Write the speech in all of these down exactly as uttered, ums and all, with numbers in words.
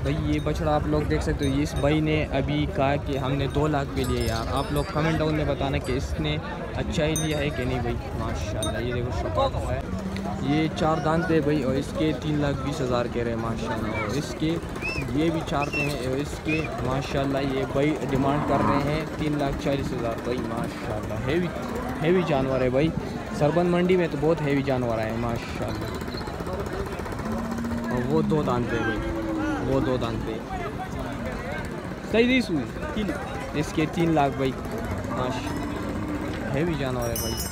भाई ये बछड़ा आप लोग देख सकते हो, इस भाई ने अभी कहा कि हमने दो लाख पे लिए यार। आप लोग कमेंट डाउन में बताना कि इसने अच्छा ही लिया है कि नहीं भाई। माशाल्लाह ये देखो शफाफ है, ये चार दांत है भाई और इसके तीन लाख बीस हज़ार कह रहे हैं माशाल्लाह। और इसके ये भी चार पे हैं और इसके माशाल्लाह ये भाई डिमांड कर रहे हैं तीन लाख चालीस हज़ार भाई माशाल्लाह। हेवी हेवी जानवर है भाई, सरबंद मंडी में तो बहुत हेवी जानवर आए हैं माशाल्लाह। और वो दो दांत पे भाई, वो दो दांत पे सही दी सुई तीन, इसके तीन लाख भाई माशाल्लाह। हेवी जानवर है भाई।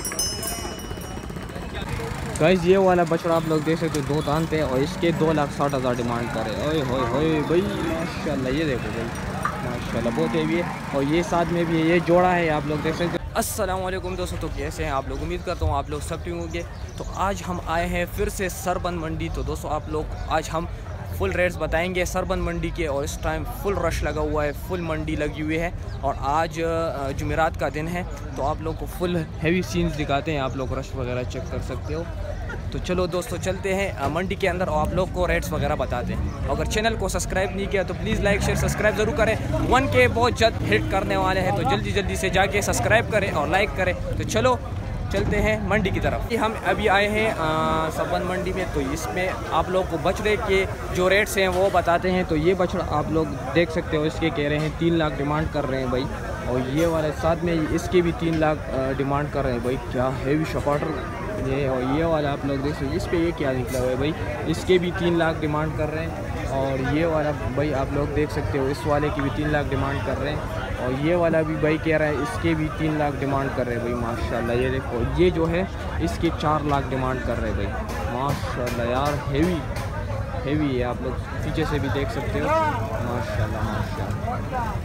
गाइस ये वाला बछड़ा आप लोग देख सकते हो, दो दांत पे और इसके दो लाख साठ हज़ार डिमांड करे। ओए होए होए भाई माशाल्लाह, ये देखो भाई माशाल्लाह बहुत हेवी है। और ये साथ में भी है, ये जोड़ा है आप लोग देख सकते हो। अस्सलाम वालेकुम दोस्तों, तो कैसे हैं आप लोग? उम्मीद करता हूँ आप लोग सब ठीक होंगे। तो आज हम आए हैं फिर से सरबंद मंडी। तो दोस्तों आप लोग आज हम फुल रेट्स बताएंगे सरबंद मंडी के। और इस टाइम फुल रश लगा हुआ है, फुल मंडी लगी हुई है और आज जुमेरात का दिन है। तो आप लोग को फुल हेवी सीन्स दिखाते हैं, आप लोग रश वगैरह चेक कर सकते हो। तो चलो दोस्तों चलते हैं मंडी के अंदर और आप लोग को रेट्स वगैरह बताते हैं। अगर चैनल को सब्सक्राइब नहीं किया तो प्लीज़ लाइक शेयर सब्सक्राइब ज़रूर करें। वन के बहुत जल्द हिट करने वाले हैं, तो जल्दी जल्दी से जाके सब्सक्राइब करें और लाइक करें। तो चलो चलते हैं मंडी की तरफ। हम अभी आए हैं सरबंद मंडी में। तो इसमें आप लोग को बछड़े के जो रेट्स हैं वो बताते हैं। तो ये बछड़ा आप लोग देख सकते हो, इसके कह रहे हैं तीन लाख डिमांड कर रहे हैं भाई। और ये वाले साथ में इसके भी तीन लाख डिमांड कर रहे हैं भाई। क्या हेवी शपाटर ये। और ये वाला आप लोग देख सकते हो, इस पर ये क्या निकला हुआ है भाई, इसके भी तीन लाख डिमांड कर रहे हैं। और ये वाला भाई आप लोग देख सकते हो, इस वाले की भी तीन लाख डिमांड कर रहे हैं। और ये वाला भी भाई कह रहा है, इसके भी तीन लाख डिमांड कर रहे हैं भाई माशाल्लाह। ये देखो ये जो है इसके चार लाख डिमांड कर रहे हैं भाई माशाल्लाह। यार हेवी हेवी है, आप लोग पीछे से भी देख सकते हो माशाल्लाह माशाल्लाह।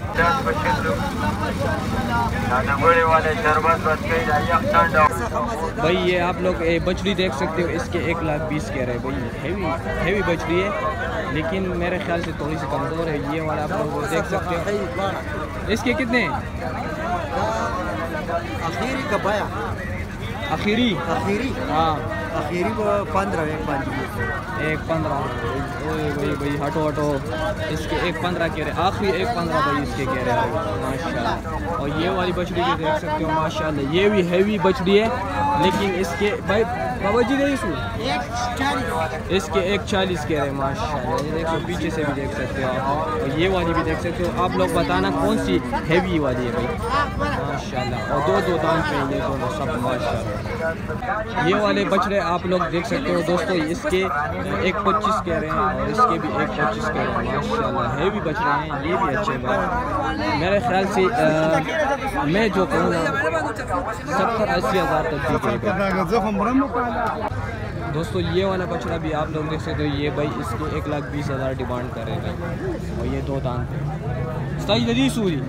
भाई ये आप लोग बछड़ी देख सकते हो, इसके एक लाख बीस कह रहे हैं भाई। हेवी हेवी बछड़ी है, लेकिन मेरे ख्याल से थोड़ी सी कमज़ोर है। ये वाला आप लोग देख सकते हो, इसके कितने आखिरी कबाया आखिरी आखिरी हाँ आखिरी पंद्रह एक पाँच एक पंद्रह। ओए भाई भाई हटो हटो, इसके एक पंद्रह कह रहे, आखिरी एक पंद्रह भाई इसके कह रहे हैं माशाल्लाह। और ये वाली बछड़ी भी देख सकते हो माशाल्लाह, ये भी हेवी बछड़ी है, लेकिन इसके भाई बाबा जी नहीं सू इसके एक चालीस कह रहे हैं माशाल्लाह। ये देखो पीछे से भी देख सकते हो आप, और ये वाली भी देख सकते हो। आप लोग बताना कौन सी हेवी वाली है भाई माशाल्लाह। और दो दो दांत पे ये दोनों सब माशाल्लाह। ये वाले बछड़े आप लोग देख सकते हो दोस्तों, इसके एक पच्चीस कह रहे हैं और इसके भी एक पच्चीस कह रहे हैं माशाल्लाह। हेवी बछड़े हैं, ये भी अच्छे बात। मेरे ख्याल से आ, मैं जो कहूँगा सत्तर अस्सी हज़ार तक दी दोस्तों। ये वाला बछड़ा भी आप लोग देख सकते हो, ये भाई इसके एक लाख बीस हज़ार डिमांड कर रहे हैं भाई। और ये दो दांत सही नदी सूरी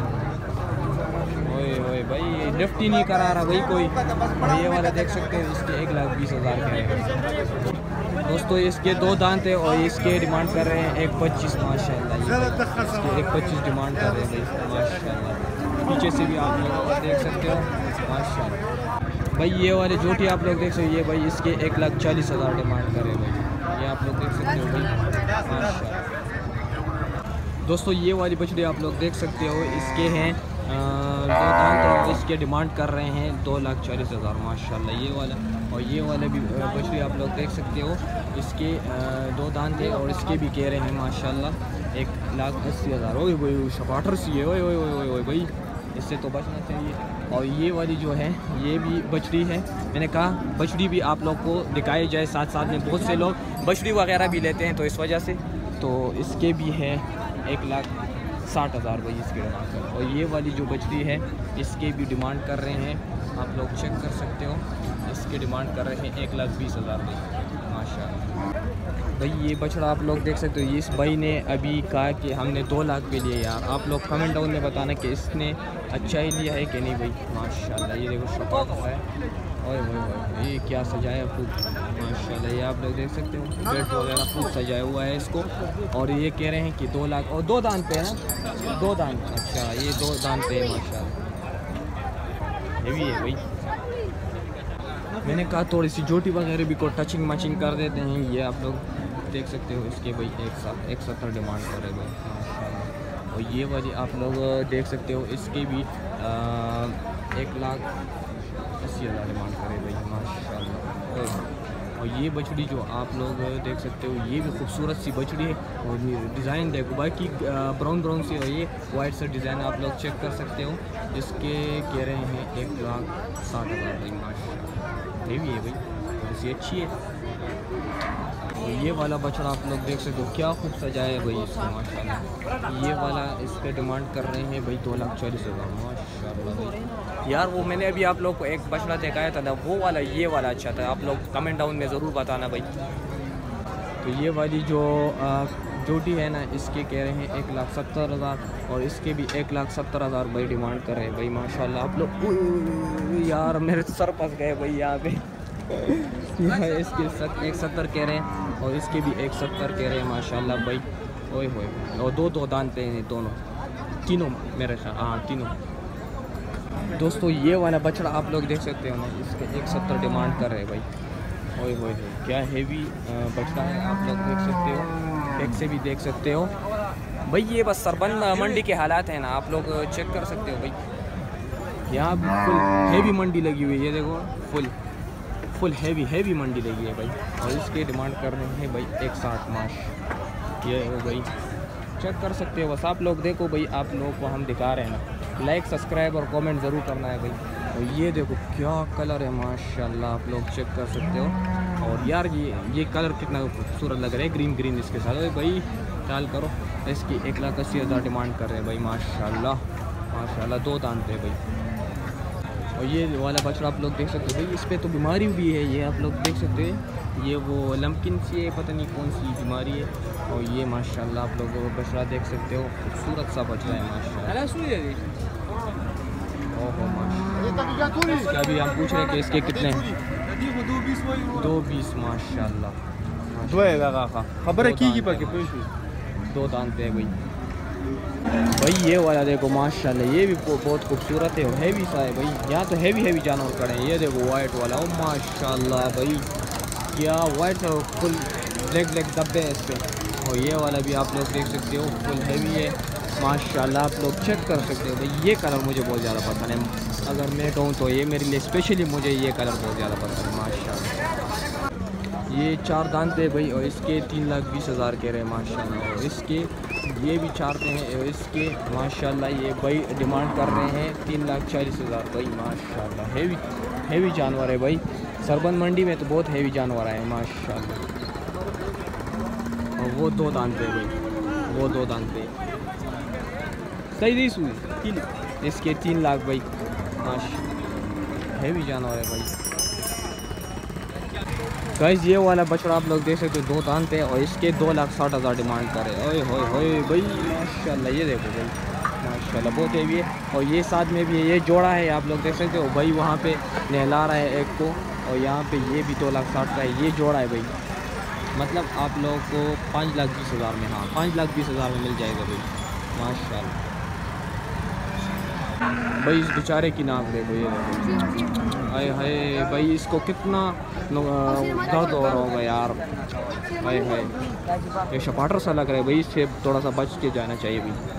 ओए भाई लिफ्ट ही नहीं करा रहा भाई कोई। और ये वाला देख सकते हैं, इसके एक लाख बीस हज़ार के हैं दोस्तों। इसके दो दांत है और इसके डिमांड कर रहे हैं एक पच्चीस माशाल्लाह। इसके एक पच्चीस डिमांड कर रहे हैं भाई माशाल्लाह। पीछे से भी आप लोग देख सकते हो माशाल्लाह। भाई ये वाले जोटी आप लोग देख सकते हो, ये भाई इसके एक लाख चालीस हज़ार डिमांड कर रहे हैं भाई। ये आप लोग देख सकते हो भाई माशाल्लाह। दोस्तों ये वाली बछड़ी आप लोग देख सकते हो, इसके हैं दो दांत और इसके डिमांड कर रहे हैं दो लाख चालीस हज़ार माशाल्लाह। ये वाला और ये वाले भी बछड़ी आप लोग देख सकते हो, इसके दो दांत है और इसके भी कह रहे हैं माशाल्लाह एक लाख अस्सी हज़ार। ओए भाई शपाटर सी है, ओए ओए ओए ओए भाई इससे तो बचना चाहिए। और ये वाली जो है ये भी बछड़ी है, मैंने कहा बछड़ी भी आप लोग को दिखाई जाए साथ साथ में। बहुत से लोग बछड़ी वगैरह भी लेते हैं तो इस वजह से। तो इसके भी है एक लाख साठ हज़ार भाई इसकी डिमांड कर। और ये वाली जो बछड़ी है इसके भी डिमांड कर रहे हैं, आप लोग चेक कर सकते हो, इसके डिमांड कर रहे हैं एक लाख बीस हज़ार भाई माशाल्लाह। भाई ये बछड़ा आप लोग देख सकते हो, इस भाई ने अभी कहा कि हमने दो लाख पे लिए यार। आप लोग कमेंट डाउन में बताना कि इसने अच्छा ही लिया है कि नहीं भाई माशाल्लाह। ये देखो शफाफ है, ओए ओए ये क्या सजाया खूब माशाल्लाह। ये आप लोग देख सकते हो, बेड वगैरह खूब सजाया हुआ है इसको। और ये कह रहे हैं कि दो लाख और दो दांत पे है ना, दो दांत। अच्छा ये दो दांत पे है माशाल्लाह, ये भी है भाई। मैंने कहा थोड़ी सी जोटी वगैरह भी को टचिंग मचिंग कर देते हैं। ये आप लोग देख सकते हो इसके भाई एक साथ एक सत्तर डिमांड कर रहे भाई माशाल्लाह। और ये वाली आप लोग देख सकते हो इसकी भी आ, एक लाख अस्सी हज़ार डिमांड करे भाई माशाल्लाह। और ये बछड़ी जो आप लोग देख सकते हो ये भी खूबसूरत सी बछड़ी है और डिज़ाइन देखो बाकी ब्राउन ब्राउन सी और ये वाइट सा डिज़ाइन आप लोग चेक कर सकते हो। इसके कह रहे हैं एक लाख साठ हज़ार भाई माशाल्लाह। ये भी है भाई ऐसी अच्छी है। और ये वाला बछड़ा आप लोग देख सकते हो क्या खूब सजाया है भाई इसको माशाल्लाह। ये वाला इसके डिमांड कर रहे हैं भाई दो लाख चालीस हज़ार माशाल्लाह भाई। यार वो मैंने अभी आप लोग को एक बछड़ा दिखाया था ना वो वाला ये वाला अच्छा था, आप लोग कमेंट डाउन में ज़रूर बताना भाई। तो ये वाली जो जोटी है ना इसके कह रहे हैं एक लाख सत्तर हज़ार और इसके भी एक लाख सत्तर हज़ार भाई डिमांड कर रहे हैं भाई माशाल्लाह। आप लोग यार मेरे सर फंस गए भाई यहाँ पे यहाँ इसके सत, एक सत्तर कह रहे हैं और इसके भी एक सत्तर कह रहे हैं माशाल्लाह भाई। ओए होए और दो दो दान पे हैं दोनों तीनों मेरे ख्याल हाँ तीनों। दोस्तों ये वाला बछड़ा आप लोग देख सकते हो ना इसके एक सत्तर डिमांड कर रहे हैं भाई। ओए होए क्या हेवी बछड़ा है आप लोग देख सकते हो, बैक से भी देख सकते हो भाई। ये बस सरबंद मंडी के हालात हैं ना आप लोग चेक कर सकते हो भाई। यहाँ भी फुल हेवी मंडी लगी हुई है देखो फुल फुल हैवी हैवी मंडी लगी है भाई। और इसके डिमांड कर रहे हैं भाई एक साठ माश। ये हो भाई चेक कर सकते हो बस आप लोग देखो भाई आप लोगों को हम दिखा रहे हैं ना। लाइक सब्सक्राइब और कमेंट ज़रूर करना है भाई। और ये देखो क्या कलर है माशाल्लाह आप लोग चेक कर सकते हो। और यार ये ये कलर कितना खूबसूरत लग रहा है ग्रीन ग्रीन इसके साथ भाई ख्याल करो। इसकी एक लाख अस्सी हज़ार डिमांड कर रहे हैं भाई माशाल्लाह माशाल्लाह दो दान पे भाई। और ये वाला बछड़ा आप लोग देख सकते हो भाई इस पर तो बीमारी भी है ये आप लोग देख सकते हैं। ये वो लम्किन सी है पता नहीं कौन सी बीमारी है। और ये माशाल्लाह आप लोग बछड़ा देख सकते हो खूबसूरत सा बछड़ा है माशाल्लाह। ओहो माशाल्लाह इसका भी हम पूछ रहे हैं कि इसके कितने हैं दो बीस माशाल्लाह खबर की दो दान पे भाई। भाई ये वाला देखो माशाल्लाह ये भी बहुत खूबसूरत है और हैवी सा है भाई। यहाँ तो हैवी हैवी जानवर खड़े हैं। ये देखो वाइट वाला ओ माशाल्लाह भाई क्या वाइट फुल ब्लैक ब्लैक धब्बे हैं इस पर। और ये वाला भी आप लोग देख सकते हो फुल हैवी है माशाल्लाह आप लोग चेक कर सकते हो भाई। ये कलर मुझे बहुत ज़्यादा पसंद है अगर मैं कहूँ तो ये मेरे लिए स्पेशली मुझे ये कलर बहुत ज़्यादा पसंद है माशाल्लाह। ये चार दान पे भाई और इसके तीन लाख बीस हज़ार कह रहे हैं माशाल्लाह। और इसके ये भी चार पे हैं और इसके माशाल्लाह ये भाई डिमांड कर रहे हैं तीन लाख चालीस हज़ार भाई माशाल्लाह। हैवी हैवी जानवर है भाई। सरबंद मंडी में तो बहुत हैवी जानवर आए हैं माशाल्लाह। और वो दो दान पे भाई वो दो दान पे सही नहीं सुई इसके तीन लाख भाई माशाल्लाह हैवी जानवर है भाई। गाइस ये वाला बछड़ा आप लोग देख सकते हो दो दान पे और इसके दो लाख साठ हज़ार डिमांड करे। ओए होए होए भाई माशाल्लाह ये देखो भाई माशाल्लाह बहुत हैवी है। और ये साथ में भी है ये जोड़ा है आप लोग देख सकते हो भाई वहाँ पे नहला रहा है एक को। और यहाँ पे ये भी दो लाख साठ का है ये जोड़ा है भाई। मतलब आप लोगों को पाँच लाख बीस हज़ार में हाँ पाँच लाख बीस हज़ार में मिल जाएगा भाई माशाल्लाह। भाई इस बेचारे की नाक देखो ये देखो हाय हाय भाई इसको कितना दर्द हो रहा होगा यार। हाय हाय ये शपाटर सा लग रहा है भाई इससे थोड़ा सा बच के जाना चाहिए भाई।